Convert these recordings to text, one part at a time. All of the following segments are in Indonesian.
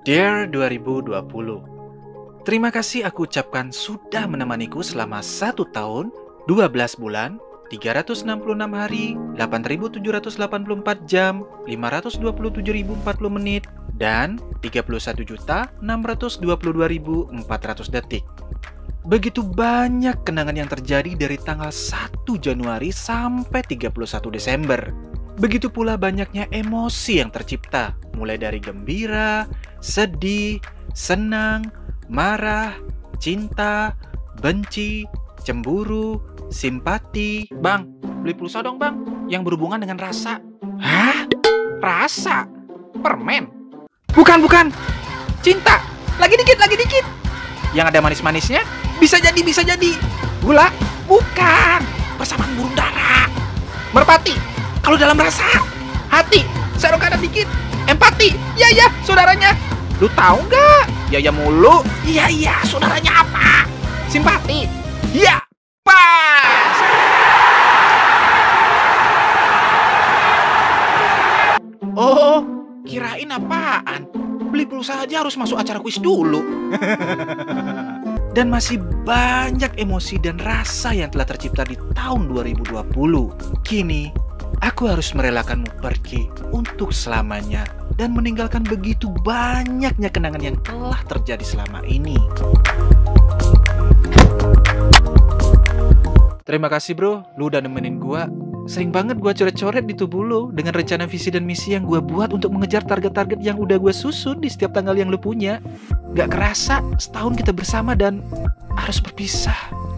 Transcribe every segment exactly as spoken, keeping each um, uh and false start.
Dear dua ribu dua puluh, terima kasih aku ucapkan sudah menemaniku selama satu tahun, dua belas bulan, tiga ratus enam puluh enam hari, delapan ribu tujuh ratus delapan puluh empat jam, lima ratus dua puluh tujuh ribu empat puluh menit, dan tiga puluh satu juta enam ratus dua puluh dua ribu empat ratus detik. Begitu banyak kenangan yang terjadi dari tanggal satu Januari sampai tiga puluh satu Desember. Begitu pula banyaknya emosi yang tercipta, mulai dari gembira, sedih, senang, marah, cinta, benci, cemburu, simpati. Bang, beli pulsa dong bang, yang berhubungan dengan rasa. Hah? Rasa? Permen? Bukan, bukan. Cinta. Lagi dikit, lagi dikit. Yang ada manis-manisnya? Bisa jadi, bisa jadi. Gula? Bukan. Persamaan burung dara. Merpati. Kalau dalam rasa. Hati. Serong kanan dikit. Empati. Iya, iya, saudaranya. Lu tahu nggak? Ya, ya mulu. Iya, iya, saudaranya apa? Simpati. Iya, pas. Oh, kirain apaan? Beli pulsa aja harus masuk acara kuis dulu. Dan masih banyak emosi dan rasa yang telah tercipta di tahun dua ribu dua puluh. Kini, aku harus merelakanmu pergi untuk selamanya dan meninggalkan begitu banyaknya kenangan yang telah terjadi selama ini. Terima kasih bro, lu udah nemenin gua. Sering banget gua coret-coret di tubuh lu dengan rencana visi dan misi yang gua buat untuk mengejar target-target yang udah gua susun di setiap tanggal yang lu punya. Gak kerasa, setahun kita bersama dan harus berpisah.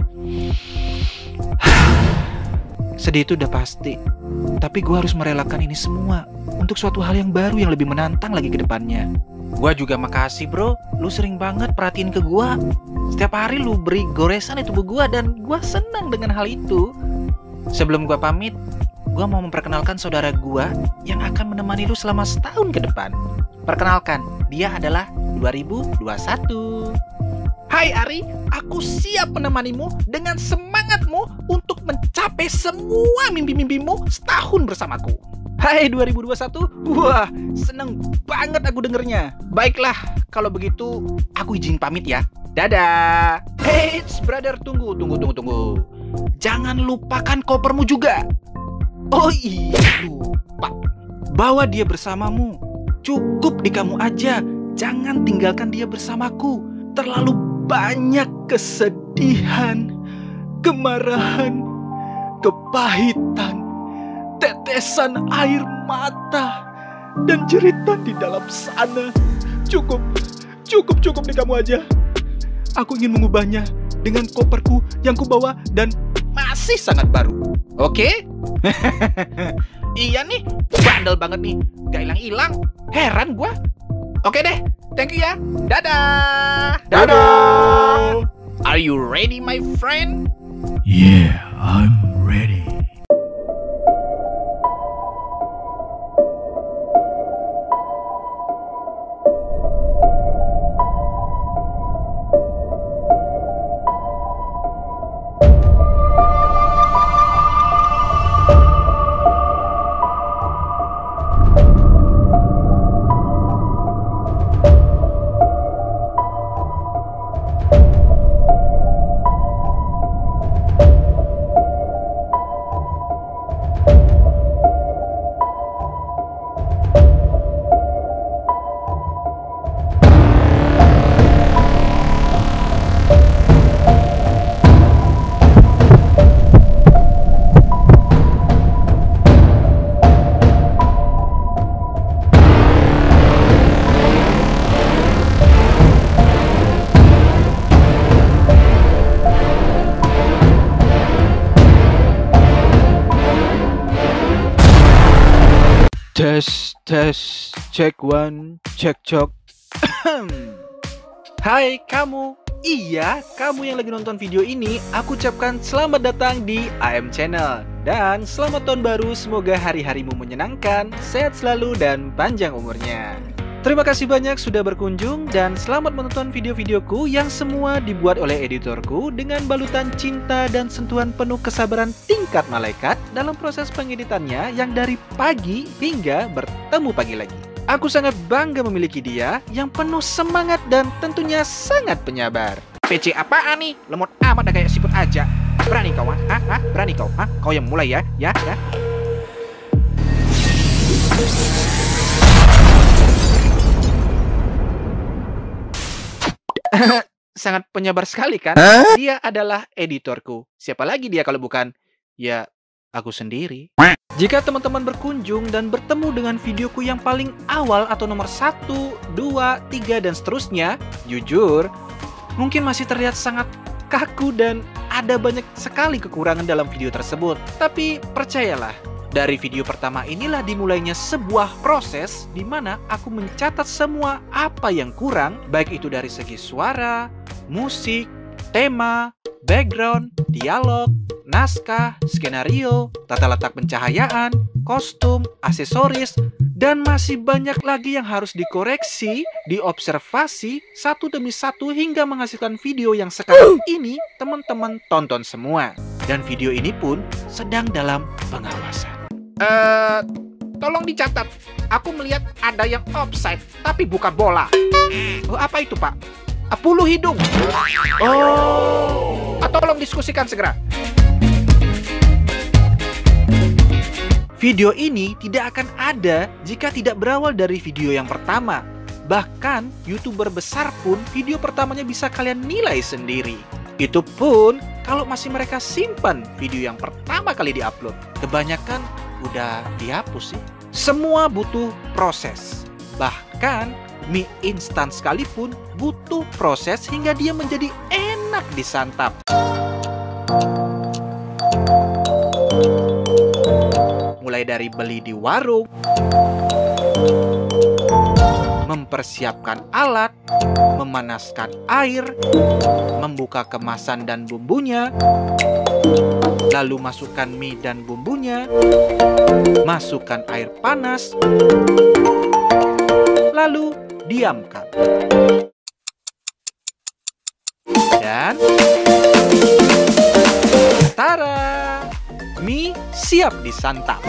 Sedih itu udah pasti, tapi gua harus merelakan ini semua untuk suatu hal yang baru yang lebih menantang lagi ke depannya. Gua juga makasih bro, lu sering banget perhatiin ke gua. Setiap hari lu beri goresan di tubuh gua dan gua senang dengan hal itu. Sebelum gua pamit, gua mau memperkenalkan saudara gua yang akan menemani lu selama setahun ke depan. Perkenalkan, dia adalah dua ribu dua puluh satu. Hai Ari, aku siap menemanimu dengan semangatmu untuk mencapai semua mimpi-mimpimu setahun bersamaku. Hai dua ribu dua puluh satu, wah seneng banget aku dengernya. Baiklah, kalau begitu aku izin pamit ya. Dadah. Hey brother, tunggu, tunggu, tunggu, tunggu. Jangan lupakan kopermu juga. Oh iya, lupa. Bawa dia bersamamu. Cukup di kamu aja. Jangan tinggalkan dia bersamaku. Terlalu banyak kesedihan, kemarahan, kepahitan, tetesan air mata, dan jeritan di dalam sana. Cukup, cukup, cukup di kamu aja. Aku ingin mengubahnya dengan koperku yang kubawa dan masih sangat baru. Oke? Iya nih, bandel banget nih. Gak hilang-hilang. Heran gua. Oke deh, thank you ya. Dadah. Dadah. Are you ready my friend? Yeah, I'm ready. Tes, tes, cek one, cek cok. Hai kamu, iya kamu yang lagi nonton video ini, aku ucapkan selamat datang di A M Channel. Dan selamat tahun baru, semoga hari-harimu menyenangkan, sehat selalu dan panjang umurnya. Terima kasih banyak sudah berkunjung dan selamat menonton video-videoku yang semua dibuat oleh editorku dengan balutan cinta dan sentuhan penuh kesabaran tingkat malaikat dalam proses pengeditannya yang dari pagi hingga bertemu pagi lagi. Aku sangat bangga memiliki dia yang penuh semangat dan tentunya sangat penyabar. P C apaan nih? Lemot amat dah kayak siput aja. Berani kau, ha? Hah? Berani kau, ha? Kau yang mulai ya, ya, ya. Sangat penyabar sekali kan? Huh? Dia adalah editorku. Siapa lagi dia kalau bukan? Ya, aku sendiri. Jika teman-teman berkunjung dan bertemu dengan videoku yang paling awal atau nomor satu, dua, tiga, dan seterusnya, jujur, mungkin masih terlihat sangat kaku dan ada banyak sekali kekurangan dalam video tersebut. Tapi percayalah, dari video pertama inilah dimulainya sebuah proses di mana aku mencatat semua apa yang kurang, baik itu dari segi suara, musik, tema, background, dialog, naskah, skenario, tata letak pencahayaan, kostum, aksesoris, dan masih banyak lagi yang harus dikoreksi, diobservasi, satu demi satu hingga menghasilkan video yang sekarang ini teman-teman tonton semua. Dan video ini pun sedang dalam pengawasan. Eh, tolong dicatat, aku melihat ada yang offside, tapi bukan bola. Oh, apa itu, Pak? Puluh hidung. Oh, tolong diskusikan segera. Video ini tidak akan ada jika tidak berawal dari video yang pertama. Bahkan YouTuber besar pun video pertamanya bisa kalian nilai sendiri. Itu pun kalau masih mereka simpan video yang pertama kali diupload. Kebanyakan udah dihapus sih. Semua butuh proses. Bahkan mie instan sekalipun butuh proses hingga dia menjadi enak disantap. Mulai dari beli di warung, mempersiapkan alat, memanaskan air, membuka kemasan dan bumbunya, lalu masukkan mie dan bumbunya, masukkan air panas, lalu diamkan. Dan tara, mie siap disantap.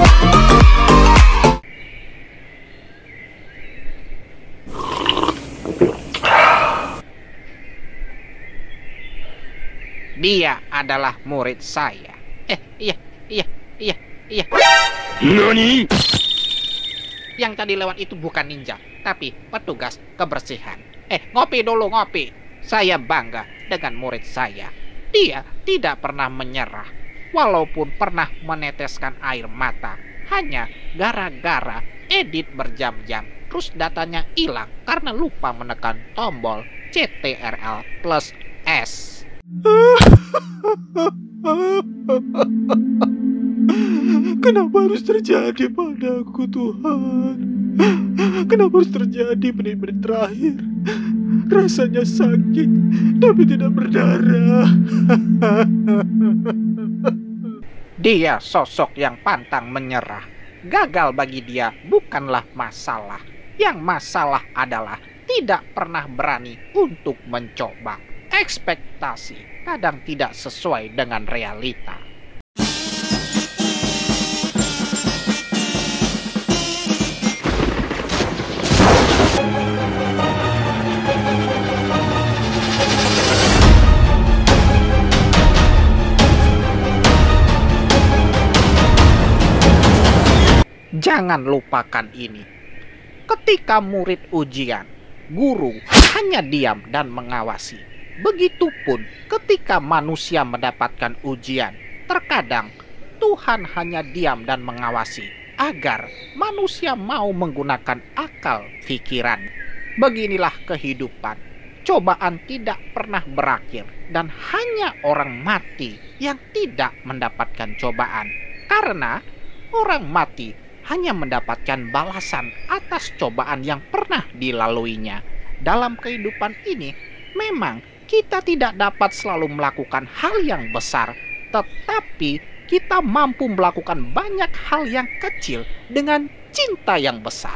Dia adalah murid saya. Eh, iya, iya, iya, iya. Nani? Yang tadi lewat itu bukan ninja, tapi petugas kebersihan. Eh, ngopi dulu, ngopi. Saya bangga dengan murid saya. Dia tidak pernah menyerah, walaupun pernah meneteskan air mata. Hanya gara-gara edit berjam-jam, terus datanya hilang karena lupa menekan tombol C T R L plus S. Kenapa harus terjadi padaku, Tuhan? Kenapa harus terjadi menit-menit terakhir? Rasanya sakit, tapi tidak berdarah. Dia sosok yang pantang menyerah. Gagal bagi dia bukanlah masalah. Yang masalah adalah tidak pernah berani untuk mencoba. Ekspektasi kadang tidak sesuai dengan realita. Jangan lupakan ini. Ketika murid ujian, guru hanya diam dan mengawasi. Begitupun ketika manusia mendapatkan ujian, terkadang Tuhan hanya diam dan mengawasi agar manusia mau menggunakan akal pikiran. Beginilah kehidupan. Cobaan tidak pernah berakhir dan hanya orang mati yang tidak mendapatkan cobaan. Karena orang mati hanya mendapatkan balasan atas cobaan yang pernah dilaluinya. Dalam kehidupan ini, memang kita tidak dapat selalu melakukan hal yang besar, tetapi kita mampu melakukan banyak hal yang kecil dengan cinta yang besar.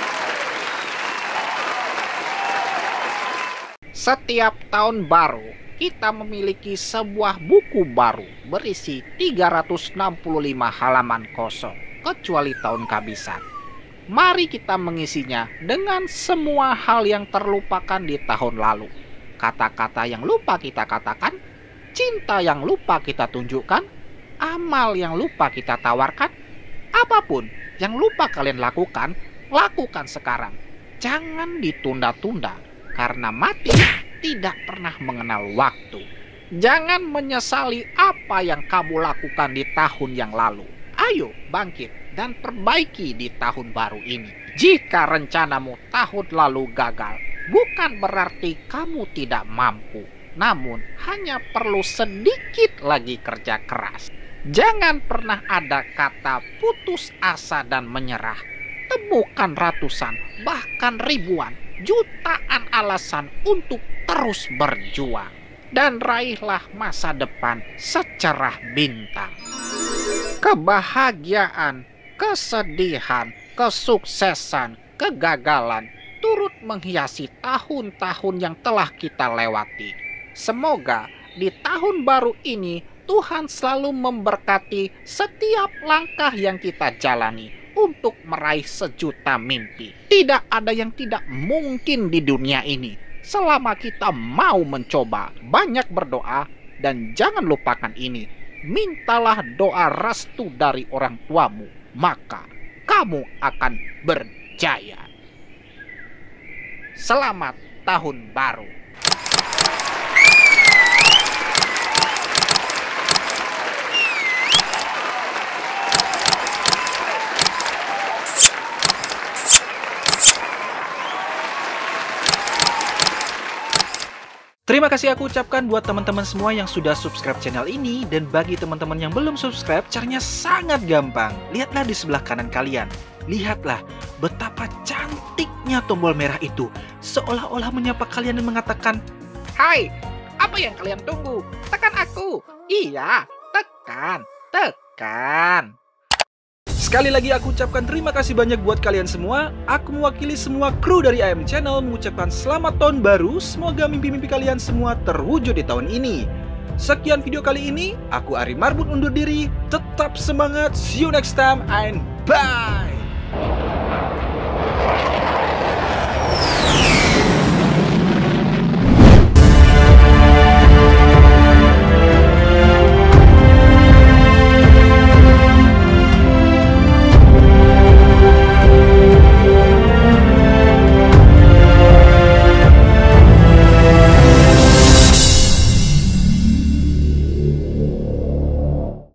Setiap tahun baru, kita memiliki sebuah buku baru berisi tiga ratus enam puluh lima halaman kosong, kecuali tahun kehabisan. Mari kita mengisinya dengan semua hal yang terlupakan di tahun lalu. Kata-kata yang lupa kita katakan, cinta yang lupa kita tunjukkan, amal yang lupa kita tawarkan, apapun yang lupa kalian lakukan, lakukan sekarang. Jangan ditunda-tunda, karena mati tidak pernah mengenal waktu. Jangan menyesali apa yang kamu lakukan di tahun yang lalu. Ayo bangkit dan perbaiki di tahun baru ini. Jika rencanamu tahun lalu gagal, bukan berarti kamu tidak mampu, namun hanya perlu sedikit lagi kerja keras. Jangan pernah ada kata putus asa dan menyerah. Temukan ratusan, bahkan ribuan, jutaan alasan untuk terus berjuang. Dan raihlah masa depan secerah bintang. Kebahagiaan, kesedihan, kesuksesan, kegagalan turut menghiasi tahun-tahun yang telah kita lewati. Semoga di tahun baru ini Tuhan selalu memberkati setiap langkah yang kita jalani untuk meraih sejuta mimpi. Tidak ada yang tidak mungkin di dunia ini selama kita mau mencoba, banyak berdoa, dan jangan lupakan ini. Mintalah doa restu dari orang tuamu, maka kamu akan berjaya. Selamat tahun baru. Terima kasih aku ucapkan buat teman-teman semua yang sudah subscribe channel ini. Dan bagi teman-teman yang belum subscribe, caranya sangat gampang. Lihatlah di sebelah kanan kalian. Lihatlah betapa cantiknya tombol merah itu, seolah-olah menyapa kalian dan mengatakan, "Hai, apa yang kalian tunggu? Tekan aku." Iya, tekan, tekan. Sekali lagi aku ucapkan terima kasih banyak buat kalian semua. Aku mewakili semua kru dari A M Channel mengucapkan selamat tahun baru. Semoga mimpi-mimpi kalian semua terwujud di tahun ini. Sekian video kali ini, aku Ari Marbun undur diri. Tetap semangat, see you next time and bye.